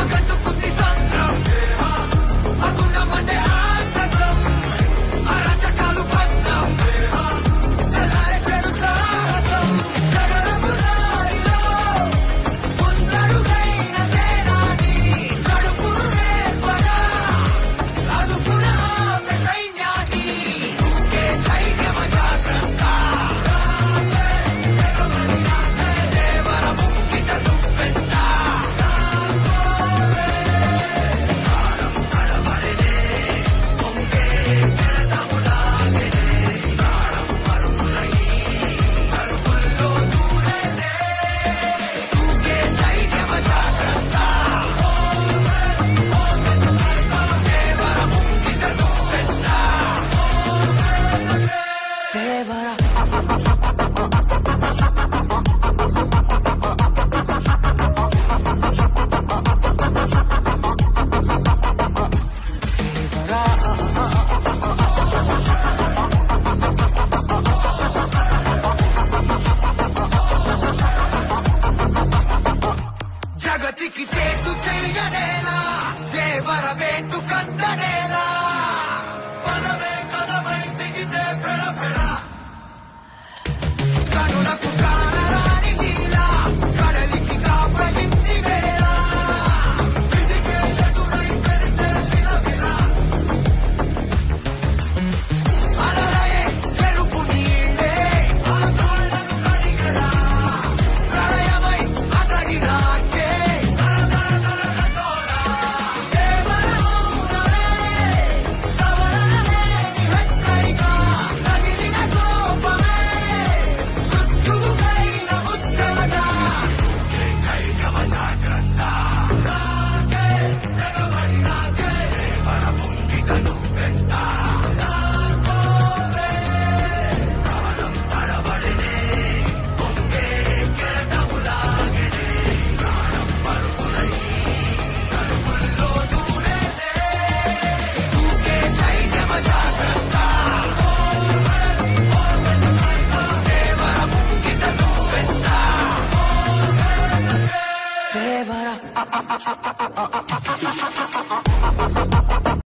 ఆగట్టుకుంది సంద్రం అగుణమంటే ఆకాశం అరాచకాలు భగ్నం చల్లారే చెడు సాహసం జగడములారిలో ముందడుగైన సేనాని చడుపును నేర్పగా అదుపున ఆమె సైన్యాన్ని ఊకే ధైర్యమ జాగ్రత్త దేవర ముంగిట నువ్వెంత జగతికి చేటు చెయ్యనేలా దేవర వేటు కందనేలా మనమే కదమై దిగితే పెడ పెడ కనులకు కానరాని నీలా కడలికి కాపయింది వేళ విధికే చటురై పెడితే విలవిల అలలయే పెరుపు నీళ్ళే ఆందోళనను కడిగరా ప్రళయమై అతడి రాకే దేవర